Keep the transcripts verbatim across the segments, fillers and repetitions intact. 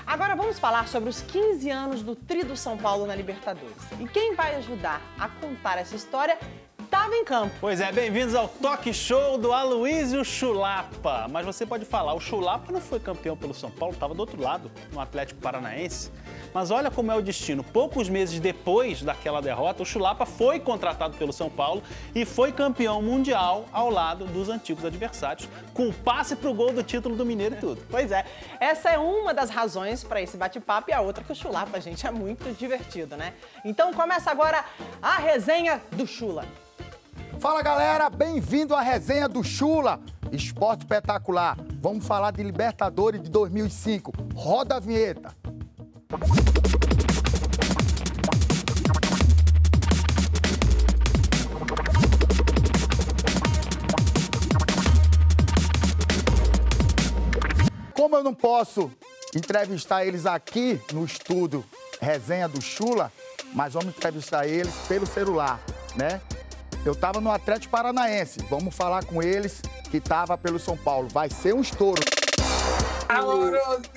Agora vamos falar sobre os quinze anos do Tri do São Paulo na Libertadores. E quem vai ajudar a contar essa história estava em campo. Pois é, bem-vindos ao Talk Show do Aloysio Chulapa. Mas você pode falar, o Chulapa não foi campeão pelo São Paulo, estava do outro lado, no Atlético Paranaense. Mas olha como é o destino. Poucos meses depois daquela derrota, o Chulapa foi contratado pelo São Paulo e foi campeão mundial ao lado dos antigos adversários, com passe pro gol do título do Mineiro e tudo. Pois é, essa é uma das razões para esse bate-papo e a outra que o Chulapa, gente, é muito divertido, né? Então começa agora a resenha do Chula. Fala, galera, bem-vindo à resenha do Chula, esporte espetacular. Vamos falar de Libertadores de dois mil e cinco. Roda a vinheta. Como eu não posso entrevistar eles aqui no estúdio Resenha do Chula, mas vamos entrevistar eles pelo celular, né? Eu tava no Atlético Paranaense, vamos falar com eles que tava pelo São Paulo. Vai ser um estouro. Amorosinho!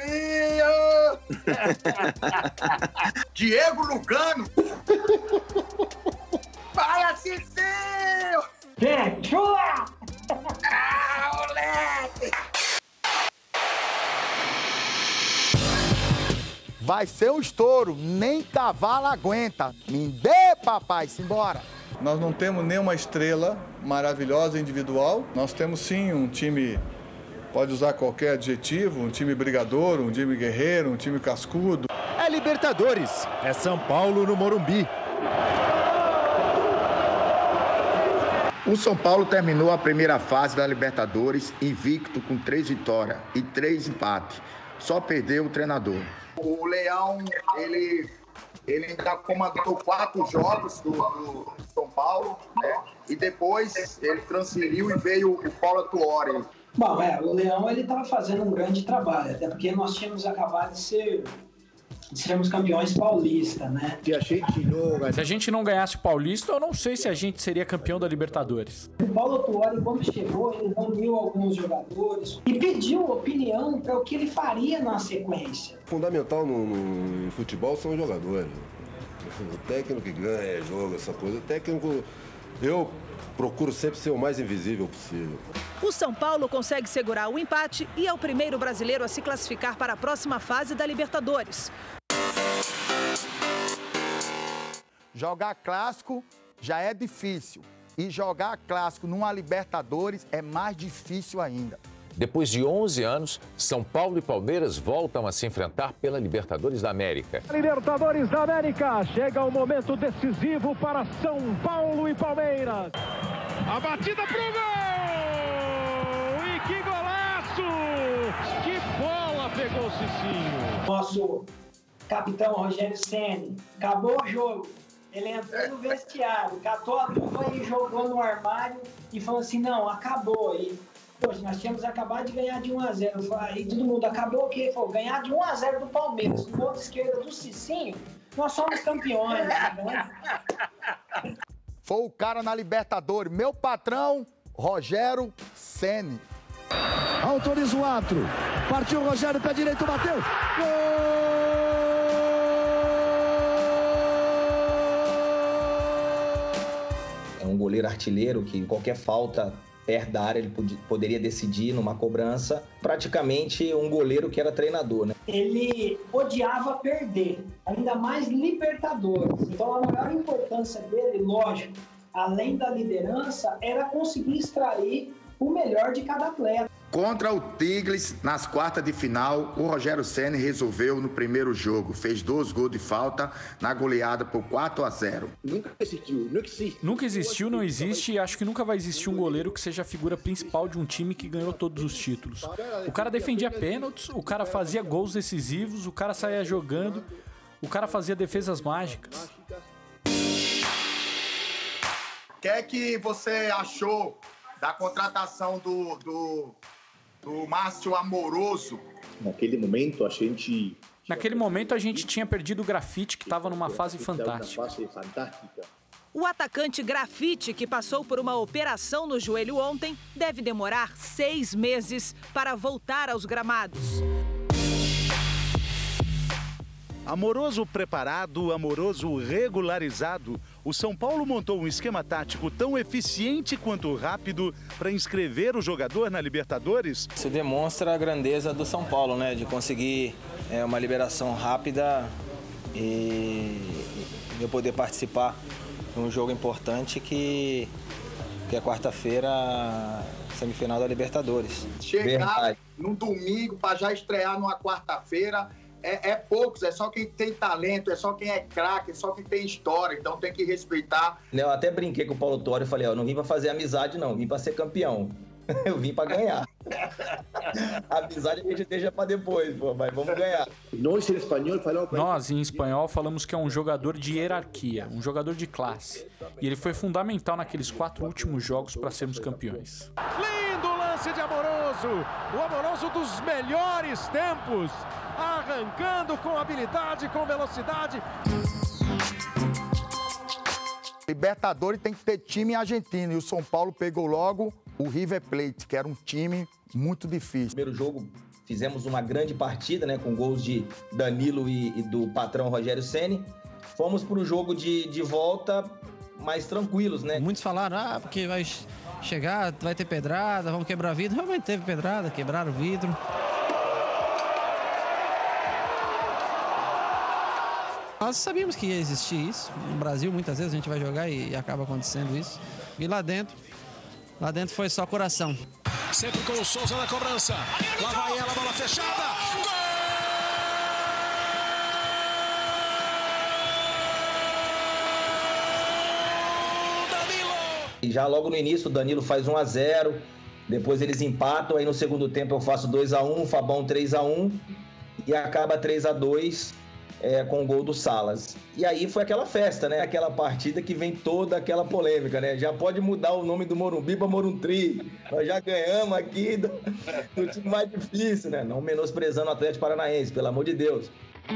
Diego Lugano! Fala, Cicinho! Vem, Chula! Ah, moleque! Vai ser um estouro, nem cavalo aguenta. Me dê, papai, simbora! Nós não temos nenhuma estrela maravilhosa individual. Nós temos sim um time, pode usar qualquer adjetivo, um time brigador, um time guerreiro, um time cascudo. É Libertadores, é São Paulo no Morumbi. O São Paulo terminou a primeira fase da Libertadores invicto com três vitórias e três empates. Só perdeu o treinador. O Leão, ele... Ele ainda comandou quatro jogos do, do São Paulo, né? E depois ele transferiu e veio o Paulo Tuori. Bom, é, o Leão ele estava fazendo um grande trabalho, até porque nós tínhamos acabado de ser de sermos campeões paulistas, né? Se a gente não, se a gente não ganhasse o Paulista, eu não sei se a gente seria campeão da Libertadores. O Paulo Tuori, quando chegou, ele reuniu alguns jogadores e pediu opinião para o que ele faria na sequência. Fundamental no, no futebol são os jogadores. O técnico que ganha é jogo, essa coisa. O técnico, eu procuro sempre ser o mais invisível possível. O São Paulo consegue segurar o empate e é o primeiro brasileiro a se classificar para a próxima fase da Libertadores. Jogar clássico já é difícil. E jogar clássico numa Libertadores é mais difícil ainda. Depois de onze anos, São Paulo e Palmeiras voltam a se enfrentar pela Libertadores da América. Libertadores da América, chega o momento decisivo para São Paulo e Palmeiras. A batida pro gol! E que golaço! Que bola pegou o Cicinho! Nosso capitão Rogério Ceni, acabou o jogo. Ele entrou no vestiário, catou a luva e jogou no armário e falou assim, não, acabou. E, poxa, nós tínhamos acabado de ganhar de um a zero. Aí todo mundo, acabou o quê? Ele falou, ganhar de um a zero do Palmeiras. No ponto esquerda do Cicinho, nós somos campeões. Né? Foi o cara na Libertadores, meu patrão, Rogério Ceni. Autoriza o árbitro. Partiu o Rogério, pé direito, bateu. Gol! É um goleiro artilheiro que em qualquer falta perto da área ele pod- poderia decidir numa cobrança. Praticamente um goleiro que era treinador, né? Ele odiava perder, ainda mais Libertadores. Então a maior importância dele, lógico, além da liderança, era conseguir extrair o melhor de cada atleta. Contra o Tigres, nas quartas de final, o Rogério Ceni resolveu no primeiro jogo. Fez dois gols de falta na goleada por quatro a zero. Nunca existiu, nunca existe. Nunca existiu, não existe e acho que nunca vai existir um goleiro que seja a figura principal de um time que ganhou todos os títulos. O cara defendia pênaltis, o cara fazia gols decisivos, o cara saía jogando, o cara fazia defesas mágicas. O que é que você achou da contratação do... do... do Márcio Amoroso? Naquele momento a gente... Naquele momento a gente tinha perdido o Grafite, que estava numa fase fantástica. O atacante Grafite, que passou por uma operação no joelho ontem, deve demorar seis meses para voltar aos gramados. Amoroso preparado, Amoroso regularizado, o São Paulo montou um esquema tático tão eficiente quanto rápido para inscrever o jogador na Libertadores. Isso demonstra a grandeza do São Paulo, né? De conseguir é, uma liberação rápida e eu poder participar de um jogo importante que, que é quarta-feira, semifinal da Libertadores. Chegar Verdade. num domingo para já estrear numa quarta-feira é, é poucos, é só quem tem talento, é só quem é craque, é só quem tem história, então tem que respeitar. Eu até brinquei com o Paulo Tuori e falei, ó, não vim para fazer amizade não, vim para ser campeão. Eu vim para ganhar. A amizade a gente deixa para depois, pô, mas vamos ganhar. Nós em espanhol falamos... Nós, em espanhol, falamos que é um jogador de hierarquia, um jogador de classe. E ele foi fundamental naqueles quatro últimos jogos para sermos campeões. Lindo lance de Amoroso, o Amoroso dos melhores tempos, arrancando com habilidade, com velocidade. Libertadores tem que ter time argentino e o São Paulo pegou logo o River Plate, que era um time muito difícil. Primeiro jogo fizemos uma grande partida, né, com gols de Danilo e, e do patrão Rogério Ceni. Fomos para o jogo de, de volta mais tranquilos, né? Muitos falaram, ah, porque vai chegar, vai ter pedrada, vamos quebrar vidro. Realmente teve pedrada, quebraram o vidro. Nós sabíamos que ia existir isso. No Brasil, muitas vezes a gente vai jogar e, e acaba acontecendo isso. E lá dentro, lá dentro foi só coração. Sempre com o Souza na cobrança. Lá vai ela, bola fechada. Gol! Danilo! E já logo no início o Danilo faz um a zero. Depois eles empatam. Aí no segundo tempo eu faço dois a um, o Fabão três a um. E acaba três a dois. É, com o gol do Salas. E aí foi aquela festa, né? Aquela partida que vem toda aquela polêmica, né? Já pode mudar o nome do Morumbi para Moruntri. Nós já ganhamos aqui do, do time mais difícil, né? Não menosprezando o Atlético Paranaense, pelo amor de Deus.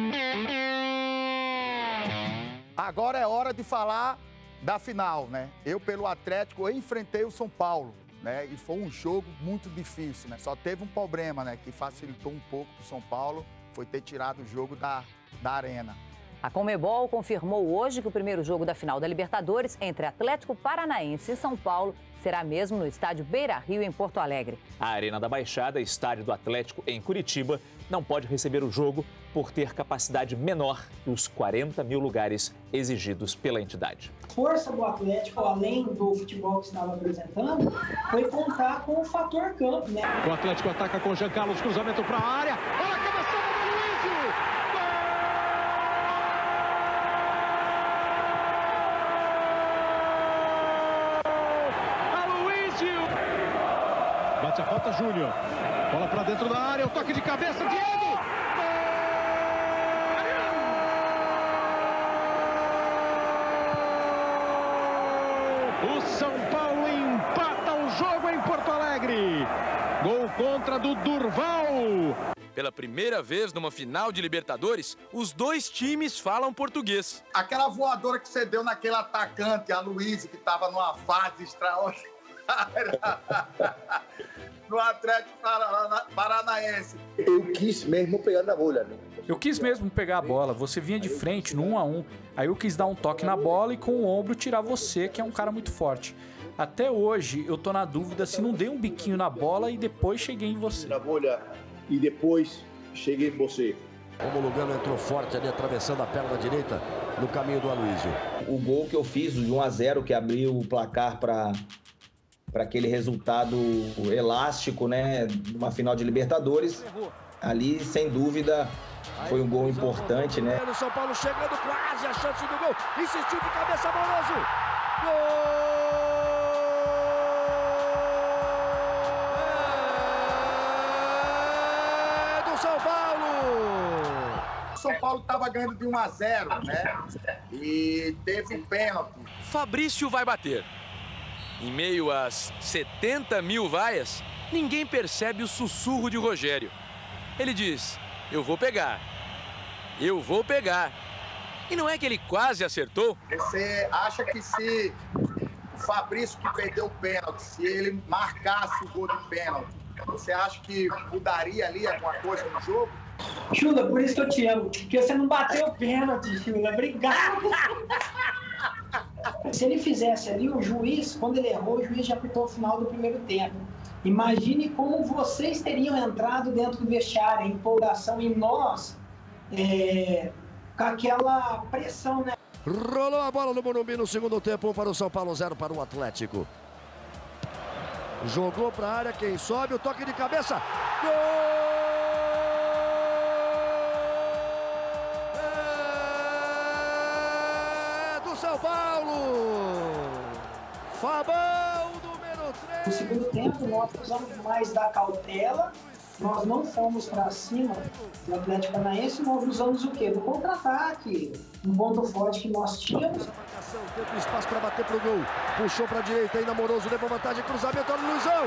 Agora é hora de falar da final, né? Eu, pelo Atlético, eu enfrentei o São Paulo, né? E foi um jogo muito difícil, né? Só teve um problema, né? Que facilitou um pouco pro São Paulo, foi ter tirado o jogo da da Arena. A Conmebol confirmou hoje que o primeiro jogo da final da Libertadores entre Atlético Paranaense e São Paulo será mesmo no estádio Beira-Rio, em Porto Alegre. A Arena da Baixada, estádio do Atlético em Curitiba, não pode receber o jogo por ter capacidade menor que os quarenta mil lugares exigidos pela entidade. A força do Atlético, além do futebol que estava apresentando, foi contar com o fator campo, né? O Atlético ataca com Jean Carlos, cruzamento para a área. Olha a cabeçada do Luizio! Bate a falta, Júnior. Bola pra dentro da área, o toque de cabeça, Diego! O São Paulo empata o jogo em Porto Alegre. Gol contra do Durval. Pela primeira vez numa final de Libertadores, os dois times falam português. Aquela voadora que você deu naquele atacante, a Luiz, que estava numa fase extraordinária. No Atlético Paranaense. Eu quis mesmo pegar na bola, né? Eu quis mesmo pegar a bola. Você vinha de frente no um a um. Aí eu quis dar um toque na bola e com o ombro tirar você, que é um cara muito forte. Até hoje eu tô na dúvida se não dei um biquinho na bola e depois cheguei em você. Na bola e depois cheguei em você. Como o Lugano entrou forte ali, atravessando a perna direita no caminho do Aloysio. O gol que eu fiz, o de um a zero, que abriu o placar para para aquele resultado elástico, né, numa final de Libertadores, ali, sem dúvida, foi um gol importante, né? O São Paulo chegando quase a chance do gol, insistiu de cabeça, Amoroso, gol! É do São Paulo! O São Paulo estava ganhando de um a zero, né, e teve um pênalti. Fabrício vai bater. Em meio às setenta mil vaias, ninguém percebe o sussurro de Rogério. Ele diz, eu vou pegar, eu vou pegar. E não é que ele quase acertou? Você acha que se o Fabrício, que perdeu o pênalti, se ele marcasse o gol de pênalti, você acha que mudaria ali alguma coisa no jogo? Chula, por isso que eu te amo. Porque você não bateu o pênalti, Chula. Obrigado. Se ele fizesse ali, o juiz, quando ele errou, o juiz já apitou o final do primeiro tempo. Imagine como vocês teriam entrado dentro do vestiário, a empolgação, e nós, é, com aquela pressão, né? Rolou a bola no Morumbi no segundo tempo, um para o São Paulo, zero para o Atlético. Jogou para a área, quem sobe, o toque de cabeça. Gol! É do São Paulo! Fabão, número três! No segundo tempo, nós usamos mais da cautela, nós não fomos para cima do Atlético Paranaense, nós usamos o quê? Do contra-ataque, um ponto forte que nós tínhamos. Teve espaço para bater pro gol, puxou para a direita, ainda Amoroso, levou vantagem, cruzamento, olha o Luizão!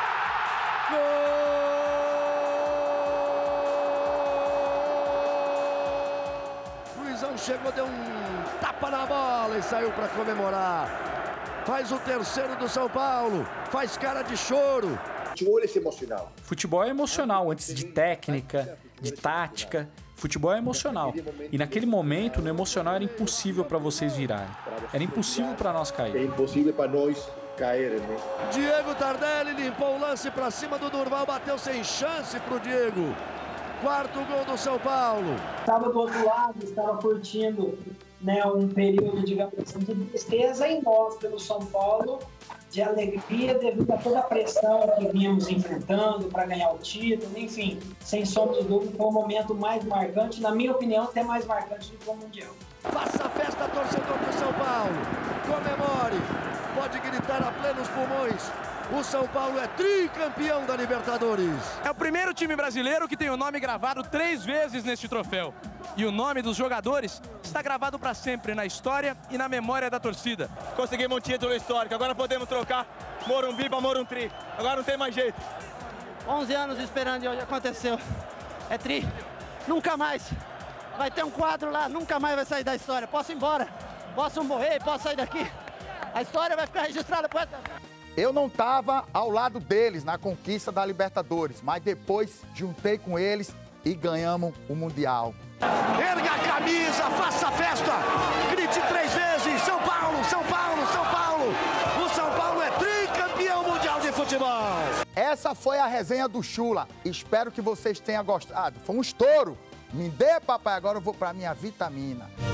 Gol! Luizão chegou, deu um tapa na bola e saiu para comemorar. Faz o terceiro do São Paulo, faz cara de choro. Futebol é emocional. Futebol é emocional, antes de técnica, de tática. Futebol é emocional. E naquele momento, no emocional, era impossível para vocês virarem. Era impossível para nós cair. É impossível para nós cair, né? Diego Tardelli limpou o lance para cima do Durval, bateu sem chance pro Diego. Quarto gol do São Paulo. Estava do outro lado, estava curtindo, né, um período, digamos assim, de tristeza, e nós, pelo São Paulo, de alegria devido a toda a pressão que vínhamos enfrentando para ganhar o título, enfim, sem sombra de dúvida, foi o momento mais marcante, na minha opinião, até mais marcante do que o Mundial. Faça a festa, torcedor do São Paulo, comemore, pode gritar a plenos pulmões. O São Paulo é tricampeão da Libertadores. É o primeiro time brasileiro que tem o nome gravado três vezes neste troféu. E o nome dos jogadores está gravado para sempre na história e na memória da torcida. Conseguimos um título histórico, agora podemos trocar Morumbi para Morumbi. Agora não tem mais jeito. onze anos esperando e hoje aconteceu. É tri. Nunca mais. Vai ter um quadro lá, nunca mais vai sair da história. Posso ir embora, posso morrer, posso sair daqui. A história vai ficar registrada por essa... Eu não estava ao lado deles na conquista da Libertadores, mas depois juntei com eles e ganhamos o Mundial. Erga a camisa, faça a festa, grite três vezes, São Paulo, São Paulo, São Paulo. O São Paulo é tricampeão mundial de futebol. Essa foi a resenha do Chula. Espero que vocês tenham gostado. Foi um estouro. Me dê, papai, agora eu vou para minha vitamina.